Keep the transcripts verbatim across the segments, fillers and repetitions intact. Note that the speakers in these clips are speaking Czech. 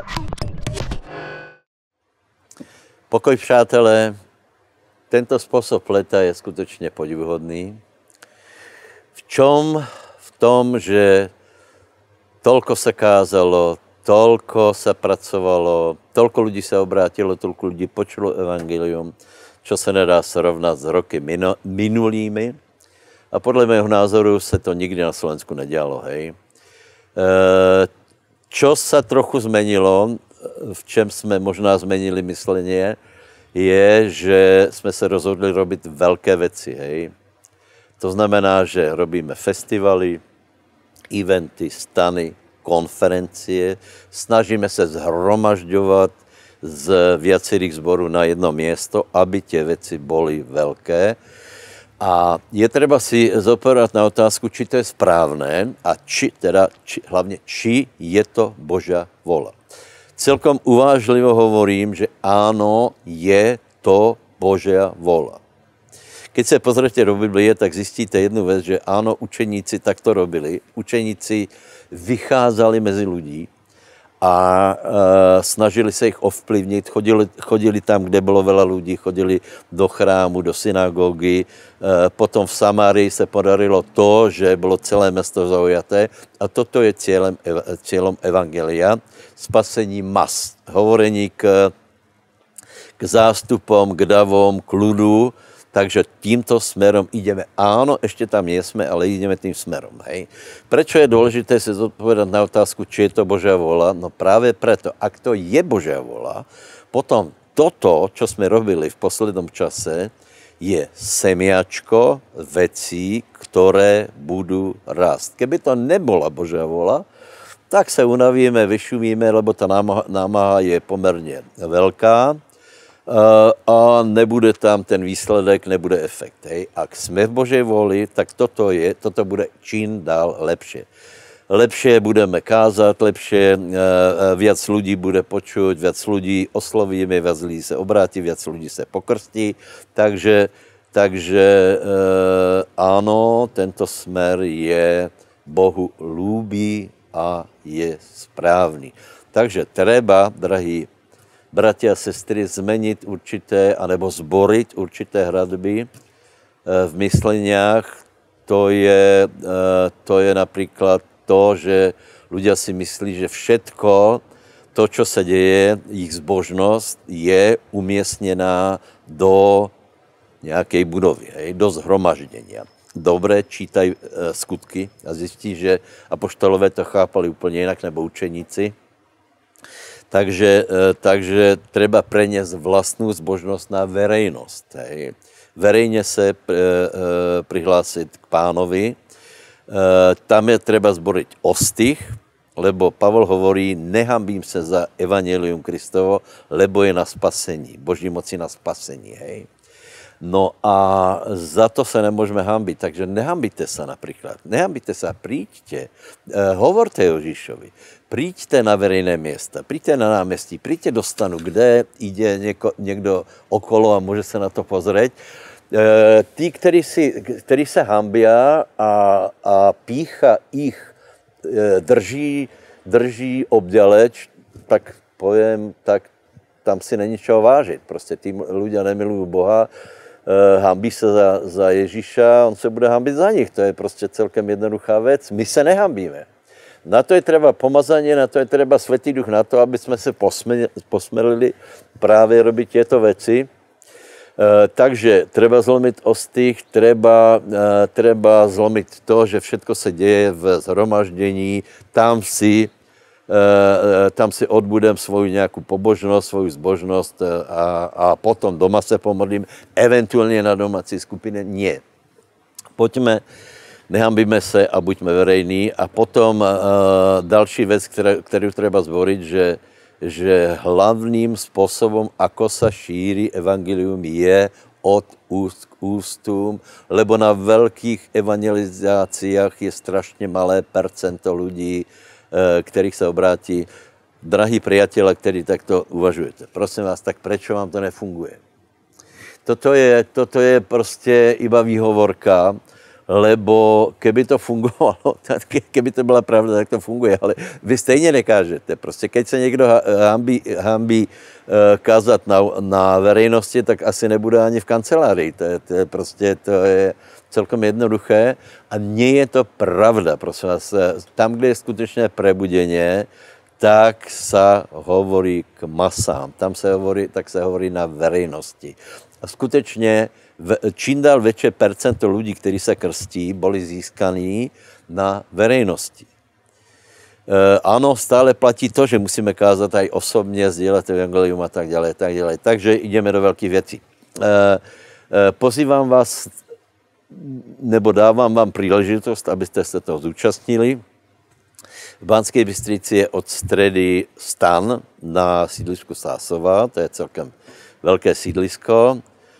Pokoj, přátelé, tento způsob leta je skutečně podivuhodný. V čom? V tom, že tolko se kázalo, tolko se pracovalo, tolko lidí se obrátilo, tolko lidí počulo evangelium, čo se nedá srovnat s roky minu, minulými. A podle mého názoru se to nikdy na Slovensku nedělalo, hej. E, čo se trochu zmenilo, v čem jsme možná zmenili myslenie, je, že jsme se rozhodli robit velké věci, hej. To znamená, že robíme festivaly, eventy, stany, konferencie, snažíme se zhromažďovat z viacerých zborů na jedno město, aby tě věci byly velké. A je třeba si zopadat na otázku, či to je správné a či, teda, či, hlavně, či je to Božia vola. Celkom uvážlivo hovorím, že áno, je to Božia vola. Keď se pozrete do Biblie, tak zjistíte jednu věc, že áno, učeníci takto robili. Učeníci vycházeli mezi lidí a e, snažili se jich ovplyvnit, chodili, chodili tam, kde bylo veľa lidí, chodili do chrámu, do synagogy, e, potom v Samárii se podarilo to, že bylo celé město zaujaté a toto je cílem, cílem evangelia, spasení mas, hovorení k, k zástupom, k davom, k ľudu. Takže tímto smerom ideme. Áno, ešte tam nie sme, ale ideme tým smerom. Hej. Prečo je dôležité si zodpovedať na otázku, či je to Božia vola? No práve preto, ak to je Božia vola, potom toto, čo sme robili v poslednom čase, je semiačko vecí, ktoré budú rásť. Keby to nebola Božia vola, tak sa unavíme, vyšumíme, lebo tá námaha je pomerne veľká, a nebude tam ten výsledek, nebude efekt. Hej. Ak jsme v Božej voli, tak toto, je, toto bude čím dál lepšie. Lepšie budeme kázat, lepšie, viac lidí bude počuť, viac lidí oslovíme, viac lidí se obrátí, viac lidí se pokrstí. Takže, takže áno, tento smer je Bohu ľúbí a je správný. Takže treba, drahí bratia a sestry, zmeniť určité, anebo zboriť určité hradby v mysleniach. To je, to je napríklad to, že ľudia si myslí, že všetko to, čo sa deje, ich zbožnosť je umiestnená do nejakej budovy, hej, do zhromaždenia. Dobre, čítaj skutky a zjistí, že apoštolové to chápali úplne inak, nebo učeníci. Takže, takže treba preniesť vlastnú zbožnosť na verejnosť. Hej. Verejne se prihlásiť k Pánovi. Tam je treba zboriť ostých, lebo Pavol hovorí, nehambím se za evangelium Kristovo, lebo je na spasení, Boží moci na spasení. Hej. No a za to se nemôžeme hambiť, takže nehambite sa napríklad. Nehambite sa, príďte, hovorte Ježíšovi, príďte na verejné miesta, príďte na námestí, príďte do stanu, kde ide nieko, niekto okolo a môže sa na to pozrieť. E, tí, ktorí, si, ktorí sa hambia a, a pícha ich e, drží, drží obďaleč, tak poviem, tak tam si není čoho vážiť. Proste tí ľudia nemilujú Boha, Uh, hambí se za, za Ježíša, on se bude hambit za nich. To je prostě celkem jednoduchá věc. My se nehambíme. Na to je třeba pomazání, na to je třeba Svätý Duch, na to, aby jsme se posmelili právě robit těto věci. Uh, takže treba zlomit ostých, treba, uh, treba zlomit to, že všetko se děje v zhromaždění, tam si tam si odbudem svoju nějakou pobožnost, svoju zbožnost a, a potom doma se pomodlím, eventuálně na domácí skupině. Nie. Pojďme, nehambíme se a buďme verejní. A potom uh, další věc, kterou treba zboriť, že, že hlavním způsobem, ako sa šíří evangelium, je od úst k ústům, lebo na velkých evangelizáciách je strašně malé percento lidí, kterých se obrátí. Drahí priatelia, ktorí takto uvažujete, prosím vás, tak prečo vám to nefunguje? Toto je, toto je prostě iba výhovorka, lebo keby to fungovalo, keby to byla pravda, tak to funguje, ale vy stejně nekážete. Prostě keď se někdo hambí, hambí kázat na, na verejnosti, tak asi nebude ani v kancelárii. To je, to je prostě, to je celkom jednoduché a nie je to pravda, prosím vás. Tam, kde je skutečné prebudeně, tak sa hovorí k masám, tam se hovorí, tak se hovorí na verejnosti. A skutečně čím dál větší percento lidí, kteří se krstí, byli získaní na verejnosti. E, ano, stále platí to, že musíme kázat aj osobně, sdělat evangelium a tak dále, tak dále. Takže jdeme do velkých věcí. E, e, pozývám vás, nebo dávám vám příležitost, abyste se toho zúčastnili. V Banské Bystrici je od středy stan na sídlisku Sásova, to je celkem velké sídlisko.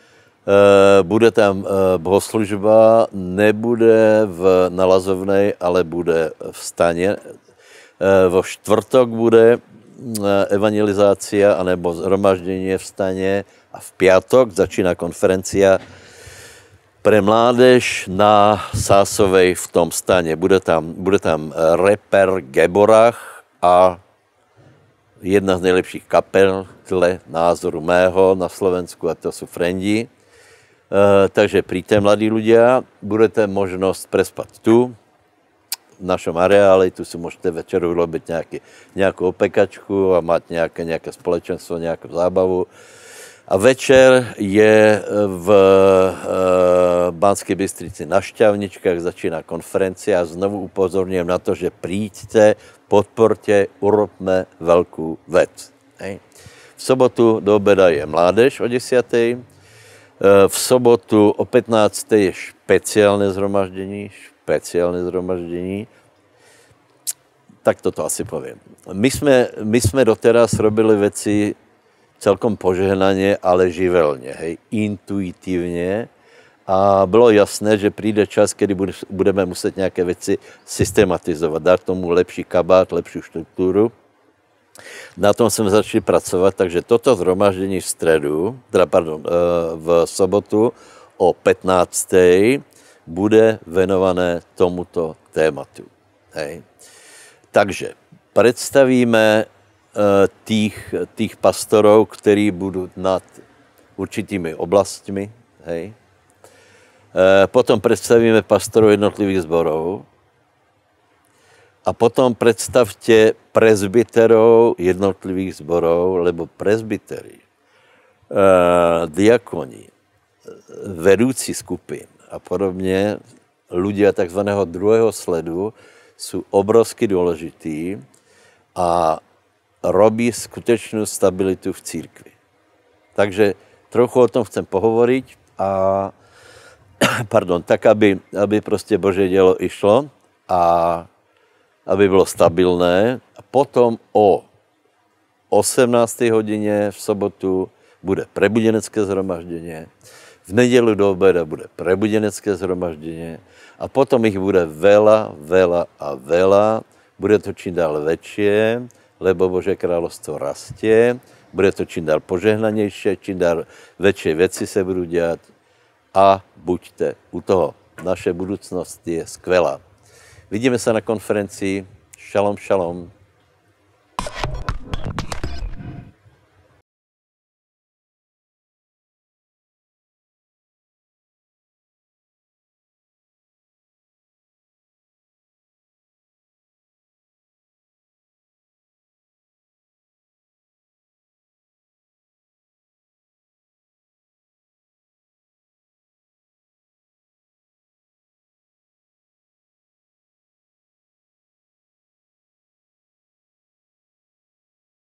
Bude tam bohoslužba, nebude v Nalazovnej, ale bude v staně. Vo čtvrtok bude evangelizácia anebo zhromaždění v staně a v pátek začíná konferencia pre mládež na Sásovej v tom staně. Bude tam, bude tam reper Geborach a jedna z nejlepších kapel, tle názoru mého na Slovensku, a to jsou Frendi. E, takže príďte, mladí ľudia, budete možnost prespat tu, v našom areáli, tu si můžete večer urobiť nejaký, nějakou opekačku a mať nějaké, nějaké společenstvo, nějakou zábavu. A večer je v e, Banské Bystrici na Šťavničkách, začíná konferencia a znovu upozorňujem na to, že príďte, podporte, urobme velkou vec. Hej. V sobotu do obeda je mládež o desiatej, v sobotu o pätnástej je špeciálne zhromaždení, špeciálne zhromaždení, tak toto asi poviem. My jsme, my jsme doteraz robili veci celkom požehnaně, ale živelně, hej, intuitivně. A bylo jasné, že přijde čas, kdy budeme muset nějaké věci systematizovat, dát tomu lepší kabát, lepší strukturu. Na tom jsme začali pracovat, takže toto zhromaždění v středu, teda pardon, v sobotu o pätnástej bude venované tomuto tématu. Hej. Takže představíme tých, tých pastorov, kteří budou nad určitými oblastmi, hej. Potom představíme pastorov jednotlivých zborov a potom představte presbyterov jednotlivých zborov, lebo presbytery, diakoni, vedoucí skupin a podobně, ľudia takzvaného druhého sledu jsou obrovsky důležitý a robí skutečnou stabilitu v církvi. Takže trochu o tom chcem pohovoriť a pardon, tak, aby, aby prostě Boží dělo išlo a aby bylo stabilné. A potom o osemnástej hodině v sobotu bude prebudenecké zhromaždění, v neděli do obeda bude prebudenecké zhromaždění a potom jich bude veľa, veľa a veľa. Bude to čím dál väčšie, lebo Boží královstvo rastie, bude to čím dál požehnanější, čím dál väčšie věci se budou dělat a buďte u toho. Naše budoucnost je skvělá. Vidíme se na konferenci. Šalom, šalom.